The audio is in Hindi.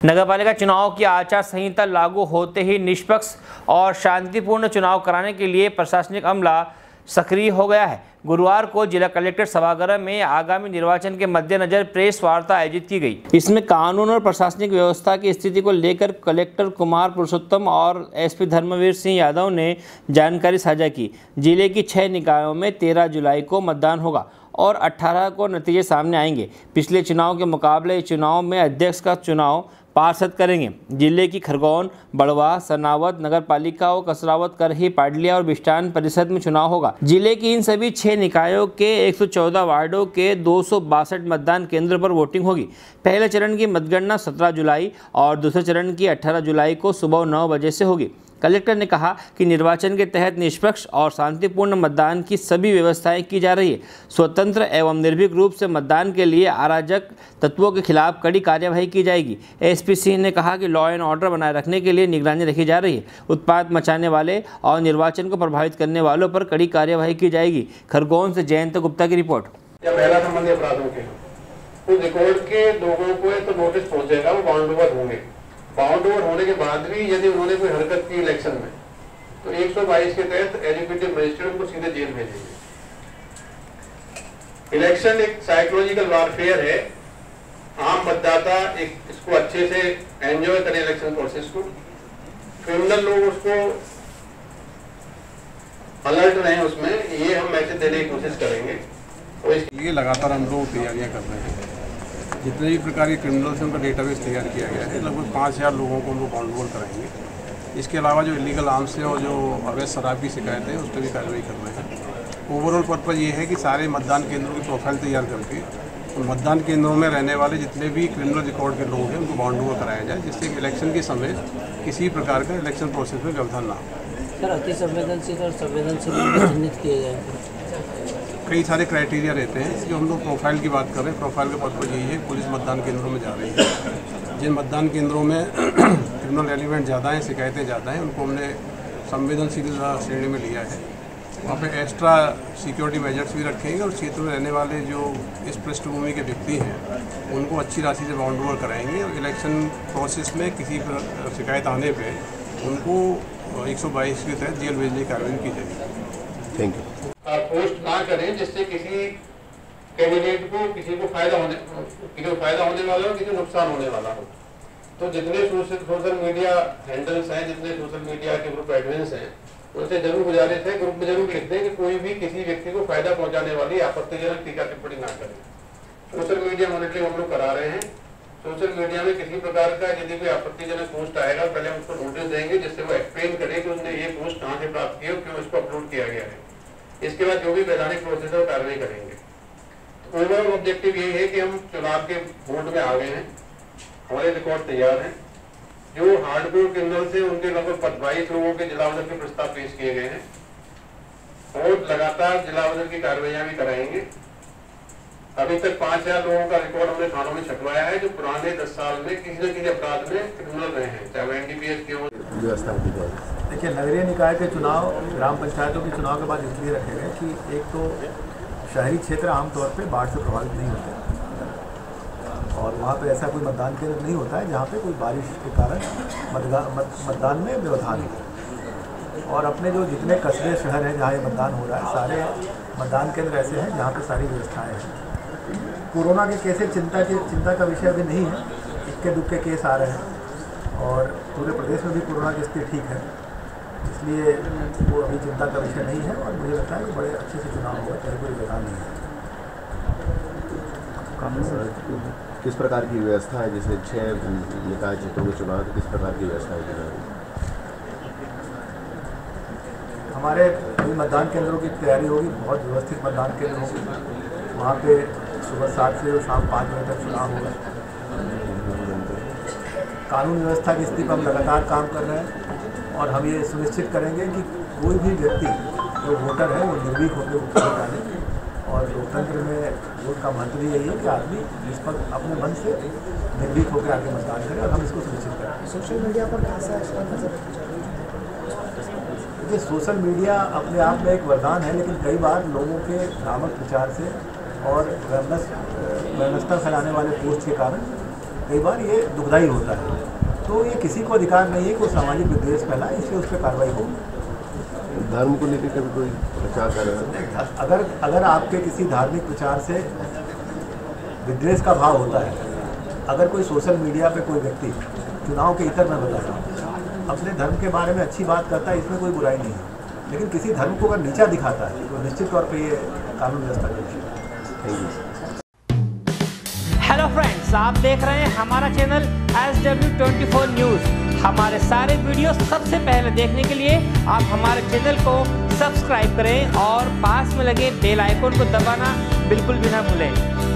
नगरपालिका चुनाव की आचार संहिता लागू होते ही निष्पक्ष और शांतिपूर्ण चुनाव कराने के लिए प्रशासनिक अमला सक्रिय हो गया है। गुरुवार को जिला कलेक्टर सभागार में आगामी निर्वाचन के मद्देनजर प्रेस वार्ता आयोजित की गई। इसमें कानून और प्रशासनिक व्यवस्था की स्थिति को लेकर कलेक्टर कुमार पुरुषोत्तम और एसपी धर्मवीर सिंह यादव ने जानकारी साझा की। जिले की 6 निकायों में 13 जुलाई को मतदान होगा और 18 को नतीजे सामने आएंगे। पिछले चुनाव के मुकाबले इस चुनाव में अध्यक्ष का चुनाव पार्षद करेंगे। जिले की खरगोन, बड़वा, सरनावत नगर पालिका और कसरावत, करही, पाडलिया और बिष्टान परिषद में चुनाव होगा। जिले की इन सभी 6 निकायों के 114 वार्डों के 262 मतदान केंद्र पर वोटिंग होगी। पहले चरण की मतगणना 17 जुलाई और दूसरे चरण की 18 जुलाई को सुबह 9 बजे से होगी। कलेक्टर ने कहा कि निर्वाचन के तहत निष्पक्ष और शांतिपूर्ण मतदान की सभी व्यवस्थाएं की जा रही है। स्वतंत्र एवं निर्भीक रूप से मतदान के लिए अराजक तत्वों के खिलाफ कड़ी कार्यवाही की जाएगी। एसपी सिंह ने कहा कि लॉ एंड ऑर्डर बनाए रखने के लिए निगरानी रखी जा रही है। उत्पात मचाने वाले और निर्वाचन को प्रभावित करने वालों पर कड़ी कार्यवाही की जाएगी। खरगोन से जयंत गुप्ता की रिपोर्ट। महिला संबंधी अपराधों के उस रिकॉर्ड के लोगों को तो नोटिस पहुंचेगा, वो बाउंड ओवर होंगे। बाउंड ओवर होने के बाद भी यदि उन्होंने कोई हरकत की इलेक्शन में, तो 122 के तहत एग्जीक्यूटिव मजिस्ट्रेट उनको सीधे जेल भेजेंगे। इलेक्शन एक साइकोलॉजिकल वॉरफेयर है। आम मतदाता इसको अच्छे से एंजॉय करें इलेक्शन प्रोसेस को। क्रिमिनल लोग उसको अलर्ट रहें उसमें, ये हम मैसेज देने की कोशिश करेंगे। और इसके लिए लगातार हम लोग तैयारियां कर रहे हैं। जितने भी प्रकार के क्रिमिनल्स हैं उनका डेटाबेस तैयार किया गया है। लगभग 5000 लोगों को हम लोग बाउंड ओवर कराएंगे। इसके अलावा जो इलीगल आर्म्स से और जो अवैध शराब की शिकायतें हैं उस पर भी कार्रवाई कर रहे हैं। ओवरऑल पर्पज़ ये है कि सारे मतदान केंद्रों की प्रोफाइल तैयार करके उन मतदान केंद्रों में रहने वाले जितने भी क्रिमिनल रिकॉर्ड के लोग हैं उनको बाउंड ओवर कराया जाए, जिससे कि इलेक्शन के समय किसी प्रकार का इलेक्शन प्रोसेस में व्यवधान ना हो। सर, अति संवेदनशील और संवेदनशील चिन्हित किए जाए। कई सारे क्राइटेरिया रहते हैं। जो हम लोग प्रोफाइल की बात कर रहे हैं, प्रोफाइल का पर्पज़ यही है, पुलिस मतदान केंद्रों में जा रही है। जिन मतदान केंद्रों में क्रिमिनल एलिमेंट ज़्यादा हैं, शिकायतें ज़्यादा हैं, उनको हमने संवेदनशील श्रेणी में लिया है। वहाँ पे एक्स्ट्रा सिक्योरिटी मेजर्स भी रखेंगे और क्षेत्र में रहने वाले जो इस पृष्ठभूमि के व्यक्ति हैं उनको अच्छी राशि से बाउंड ओवर कराएंगे और इलेक्शन प्रोसेस में किसी पर शिकायत आने पे उनको 122 के तहत जेल भेजने की कार्रवाई की जाएगी। Thank you. पोस्ट ना करें जिससे किसी कैंडिडेट को किसी को फायदा होने वाला हो, किसी को नुकसान होने वाला हो। तो जितने सोशल मीडिया हैंडल्स हैं, जितने सोशल मीडिया के ग्रुप एडमिन्स हैं, उनसे जरूर गुजारिश है, ग्रुप में जरूर लिख दें कि कोई भी किसी व्यक्ति को फायदा पहुंचाने वाली आपत्तिजनक टीका टिप्पणी ना करें। सोशल मीडिया मॉनिटरिंग हम लोग करा रहे हैं। सोशल मीडिया में किसी प्रकार का यदि कोई आपत्तिजनक पोस्ट आएगा, पहले हम उसको नोटिस देंगे, जिससे वो एक्सप्लेन करे कि उसने ये पोस्ट कहाँ से प्राप्त किया और क्यों इसको अपलोड किया गया है। इसके बाद जो भी वैधानिक प्रोसेस है वो कार्रवाई करेंगे। तो ओवरऑल ऑब्जेक्टिव यही है कि हम चुनाव के मोड में आ गए हैं, हमारे रिकॉर्ड तैयार हैं। जो हार्डकोर क्रिमिनल से उनके लगभग 22 लोगों के जिला बदल के प्रस्ताव पेश किए गए हैं और लगातार जिला बदल की कार्रवाइयां भी कराएंगे। अभी तक 5000 लोगों का रिकॉर्ड हमने थानों में छपवाया है जो पुराने 10 साल में किसी न किसी अपराध में क्रिमिनल रहे हैं, चाहे वो एनडीपीएस के हो। देखिए, नगरीय निकाय के चुनाव ग्राम पंचायतों के चुनाव के बाद इसलिए रखे गए कि एक तो शहरी क्षेत्र आमतौर पे बाढ़ से प्रभावित नहीं होते और वहाँ पे ऐसा कोई मतदान केंद्र नहीं होता है जहाँ पे कोई बारिश के कारण मतदान में व्यवधान हो। और अपने जो जितने कस्बे शहर हैं जहाँ ये मतदान हो रहा है, सारे मतदान केंद्र ऐसे हैं जहाँ पे सारी व्यवस्थाएँ हैं। कोरोना के केसेस चिंता का विषय अभी नहीं है, इक्के दुक्के केस आ रहे हैं और पूरे प्रदेश में भी कोरोना की स्थिति ठीक है, इसलिए वो अभी चिंता का विषय नहीं है और मुझे लगता है कि बड़े अच्छे से चुनाव होगा, कहीं कोई व्यवधान नहीं है। किस प्रकार की व्यवस्था है, जैसे 6 निकाय क्षेत्रों के चुनाव, किस प्रकार की व्यवस्था है? हमारे अभी मतदान केंद्रों की तैयारी होगी, बहुत व्यवस्थित मतदान केंद्र होंगे। वहाँ पे सुबह 7 से शाम 5 बजे तक चुनाव होगा। कानून व्यवस्था की स्थिति पर हम लगातार काम कर रहे हैं और हम ये सुनिश्चित करेंगे कि कोई भी व्यक्ति जो वोटर है वो निर्भीक होकर वोट डाले और लोकतंत्र में वोट का महत्व भी यही है कि आदमी निष्पक्ष अपने मन से निर्भीक होकर आगे मतदान करे और हम इसको सुनिश्चित करें। सोशल मीडिया पर कैसा है? देखिए, सोशल मीडिया अपने आप में एक वरदान है, लेकिन कई बार लोगों के भ्रामक प्रचार से और वैमनस्यता फैलाने वाले पोस्ट के कारण कई बार ये दुखदायी होता है। तो ये किसी को अधिकार नहीं है कि वो सामाजिक विद्वेष फैलाए, इसलिए उस पर कार्रवाई होगी। धर्म को लेकर कभी कोई प्रचार कर रहा है? अगर आपके किसी धार्मिक प्रचार से विद्वेष का भाव होता है, अगर कोई सोशल मीडिया पे कोई व्यक्ति चुनाव के इतर में बता रहा हूँ अपने धर्म के बारे में अच्छी बात करता है, इसमें कोई बुराई नहीं है, लेकिन किसी धर्म को अगर नीचा दिखाता है तो निश्चित तौर पे ये कानून व्यवस्था का विषय है। Thank you. हेलो फ्रेंड्स, आप देख रहे हैं हमारा चैनल SW24 न्यूज़। हमारे सारे वीडियो सबसे पहले देखने के लिए आप हमारे चैनल को सब्सक्राइब करें और पास में लगे बेल आइकन को दबाना बिल्कुल भी ना भूलें।